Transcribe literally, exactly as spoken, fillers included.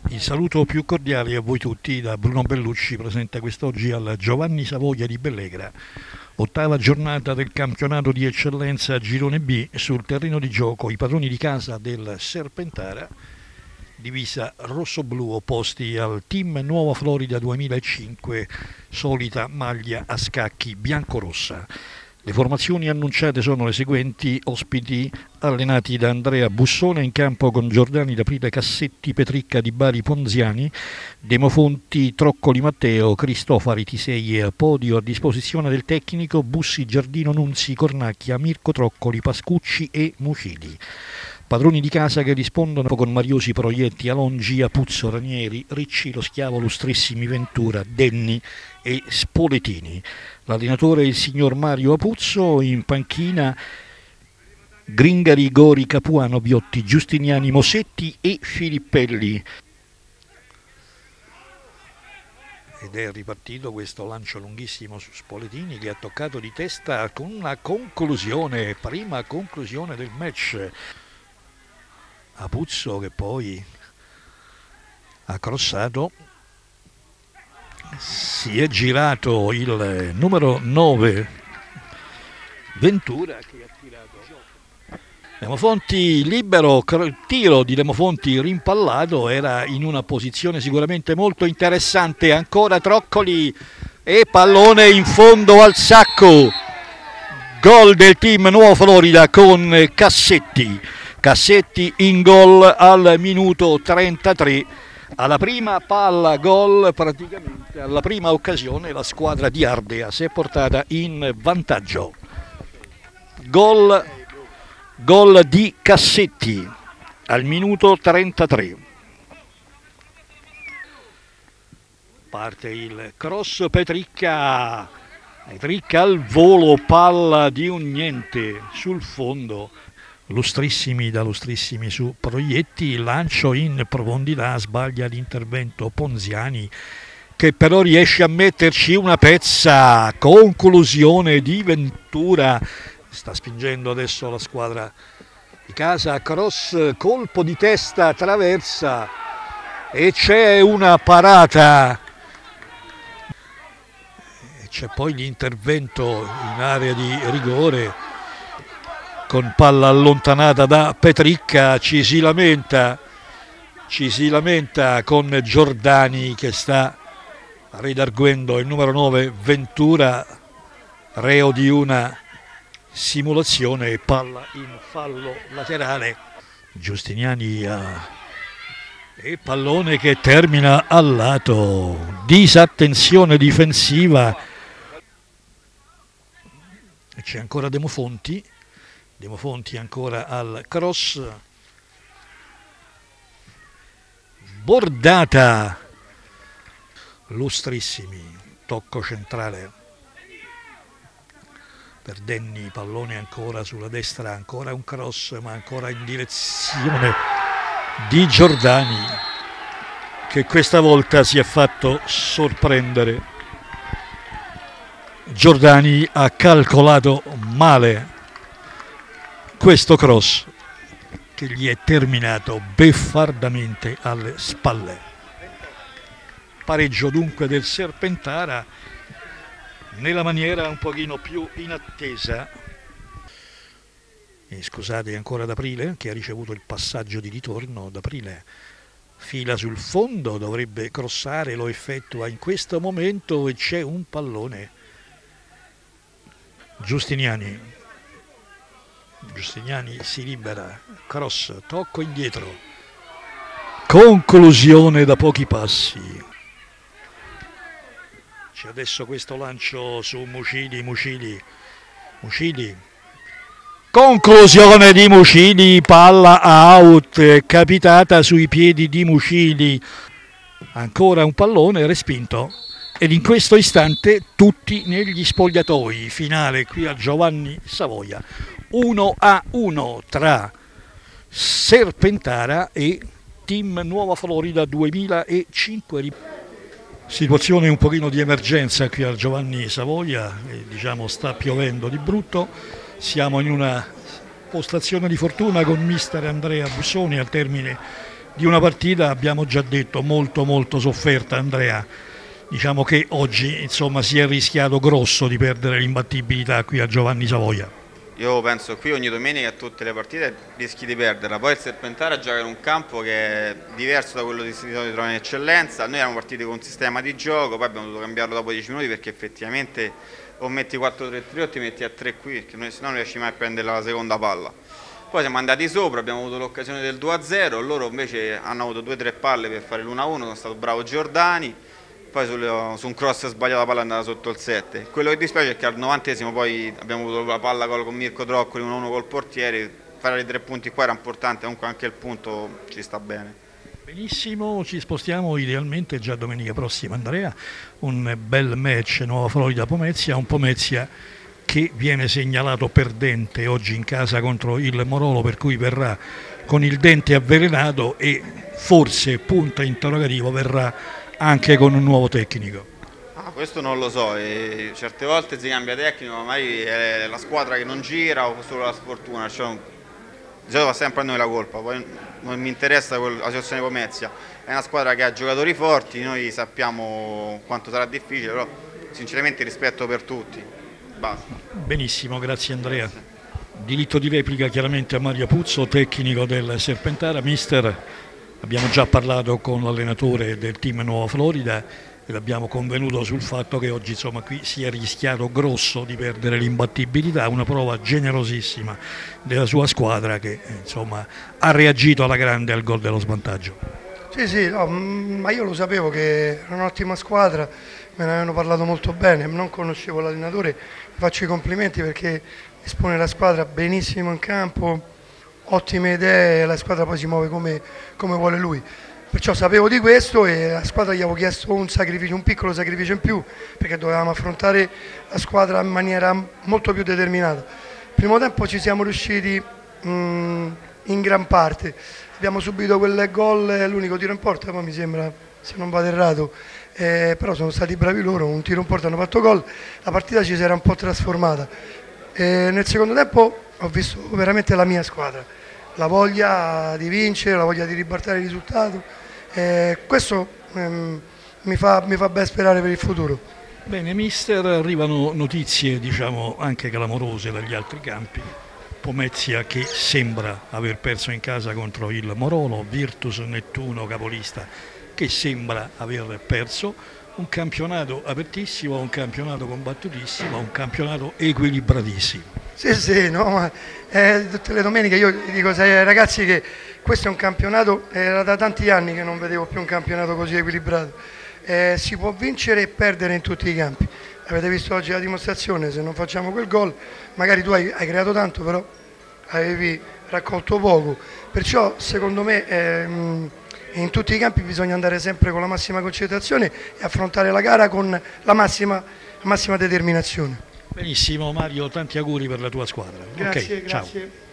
Il saluto più cordiale a voi tutti da Bruno Bellucci, presente quest'oggi al Giovanni Savoia di Bellegra. Ottava giornata del campionato di eccellenza Girone B. Sul terreno di gioco i padroni di casa del Serpentara, divisa rosso-blu, opposti al team Nuova Florida duemilacinque, solita maglia a scacchi bianco-rossa. Le formazioni annunciate sono le seguenti: ospiti allenati da Andrea Bussone, in campo con Giordani, D'Aprile, Cassetti, Petricca, Di Bari, Ponziani, Demofonti, Troccoli, Matteo, Cristofari, Tisei e Podio a disposizione del tecnico, Bussi, Giardino, Nunzi, Cornacchia, Mirko Troccoli, Pascucci e Mucili. Padroni di casa che rispondono con Mariosi, Proietti, Alongi, Apuzzo, Ranieri, Ricci, Lo Schiavo, Lustrissimi, Ventura, Denni e Spoletini. L'allenatore è il signor Mario Apuzzo, in panchina Gringari, Gori, Capuano, Biotti, Giustiniani, Mosetti e Filippelli. Ed è ripartito questo lancio lunghissimo su Spoletini, che ha toccato di testa con una conclusione, prima conclusione del match. Apuzzo che poi ha crossato, si è girato il numero nove Ventura che ha tirato. Demofonti libero, il tiro di Demofonti rimpallato, era in una posizione sicuramente molto interessante. Ancora Troccoli e pallone in fondo al sacco. Gol del team Nuova Florida con Cassetti. Cassetti in gol al minuto trentatré, alla prima palla gol, praticamente alla prima occasione la squadra di Ardea si è portata in vantaggio. Gol, gol di Cassetti al minuto trentatré. Parte il cross, Petricca, Petricca al volo, palla di un niente sul fondo. Lustrissimi da Lustrissimi su Proietti, lancio in profondità, sbaglia l'intervento Ponziani, che però riesce a metterci una pezza. Conclusione di Ventura, sta spingendo adesso la squadra di casa, cross, colpo di testa, traversa e c'è una parata e c'è poi l'intervento in area di rigore con palla allontanata da Petricca. Ci si lamenta, ci si lamenta con Giordani che sta redarguendo il numero nove Ventura, reo di una simulazione, e palla in fallo laterale. Giustiniani ha... e pallone che termina al lato, disattenzione difensiva. C'è ancora Demofonti. Demofonti ancora al cross, bordata, Lustrissimi, tocco centrale per Denni, pallone ancora sulla destra, ancora un cross ma ancora in direzione di Giordani, che questa volta si è fatto sorprendere. Giordani ha calcolato male questo cross che gli è terminato beffardamente alle spalle. Pareggio dunque del Serpentara nella maniera un pochino più inattesa. E scusate ancora D'Aprile che ha ricevuto il passaggio di ritorno. D'Aprile fila sul fondo, dovrebbe crossare, lo effettua in questo momento e c'è un pallone. Giustiniani Giustiniani si libera, cross, tocco indietro, conclusione da pochi passi. C'è adesso questo lancio su Mucili, Mucili, Mucili, conclusione di Mucili, palla out, capitata sui piedi di Mucili, ancora un pallone respinto. Ed in questo istante tutti negli spogliatoi, finale qui a Giovanni Savoia, uno a uno tra Serpentara e team Nuova Florida duemilacinque. Situazione un pochino di emergenza qui al Giovanni Savoia, e diciamo sta piovendo di brutto, siamo in una postazione di fortuna con mister Andrea Bussoni al termine di una partita, abbiamo già detto, molto molto sofferta, Andrea. Diciamo che oggi insomma si è rischiato grosso di perdere l'imbattibilità qui a Giovanni Savoia. Io penso che qui ogni domenica a tutte le partite rischi di perderla, poi il Serpentara gioca in un campo che è diverso da quello di si trova in Eccellenza. Noi eravamo partiti con un sistema di gioco, poi abbiamo dovuto cambiarlo dopo dieci minuti perché effettivamente o metti quattro tre tre o ti metti a tre qui, perché noi, se no non riesci mai a prendere la seconda palla. Poi siamo andati sopra, abbiamo avuto l'occasione del due a zero, loro invece hanno avuto due tre palle per fare l'uno a uno, sono stato bravo Giordani. Poi sul, su un cross sbagliato la palla è andata sotto il sette. Quello che dispiace è che al novantesimo poi abbiamo avuto la palla con Mirko Troccoli uno a uno col portiere, fare i tre punti qua era importante, comunque anche il punto ci sta bene. Benissimo, ci spostiamo idealmente già domenica prossima, Andrea, un bel match Nuova Florida-Pomezia, un Pomezia che viene segnalato perdente oggi in casa contro il Morolo, per cui verrà con il dente avvelenato e forse, punto interrogativo, verrà anche con un nuovo tecnico. Ah, questo non lo so, e certe volte si cambia tecnico, magari è la squadra che non gira o solo la sfortuna, cioè, di solito va sempre a noi la colpa, poi non mi interessa la situazione di Pomezia, è una squadra che ha giocatori forti, noi sappiamo quanto sarà difficile, però sinceramente rispetto per tutti. Basta. Benissimo, grazie Andrea. Grazie. Diritto di replica chiaramente a Mario Puzzo, tecnico del Serpentara. Mister, abbiamo già parlato con l'allenatore del team Nuova Florida e l'abbiamo convenuto sul fatto che oggi insomma qui si è rischiato grosso di perdere l'imbattibilità, una prova generosissima della sua squadra che insomma ha reagito alla grande al gol dello svantaggio. Sì, sì, no, ma io lo sapevo che era un'ottima squadra, me ne avevano parlato molto bene, non conoscevo l'allenatore, vi faccio i complimenti perché espone la squadra benissimo in campo, ottime idee, la squadra poi si muove come, come vuole lui. Perciò sapevo di questo e alla squadra gli avevo chiesto un sacrificio, un piccolo sacrificio in più, perché dovevamo affrontare la squadra in maniera molto più determinata. Il primo tempo ci siamo riusciti mh, in gran parte, abbiamo subito quel gol, l'unico tiro in porta, poi mi sembra, se non vado errato, eh, però sono stati bravi loro, un tiro in porta hanno fatto gol, la partita ci si era un po' trasformata. E nel secondo tempo ho visto veramente la mia squadra, la voglia di vincere, la voglia di ribaltare il risultato. Eh, questo ehm, mi fa, mi fa ben sperare per il futuro. Bene, mister, arrivano notizie diciamo anche clamorose dagli altri campi. Pomezia che sembra aver perso in casa contro il Morolo, Virtus Nettuno capolista che sembra aver perso, un campionato apertissimo, un campionato combattutissimo, un campionato equilibratissimo. Sì, sì, no, ma eh, tutte le domeniche io dico ai ragazzi che questo è un campionato, era da tanti anni che non vedevo più un campionato così equilibrato, eh, si può vincere e perdere in tutti i campi, avete visto oggi la dimostrazione, se non facciamo quel gol, magari tu hai, hai creato tanto però avevi raccolto poco, perciò secondo me ehm, in tutti i campi bisogna andare sempre con la massima concentrazione e affrontare la gara con la massima, la massima determinazione. Benissimo Mario, tanti auguri per la tua squadra. Grazie, okay, grazie. Ciao.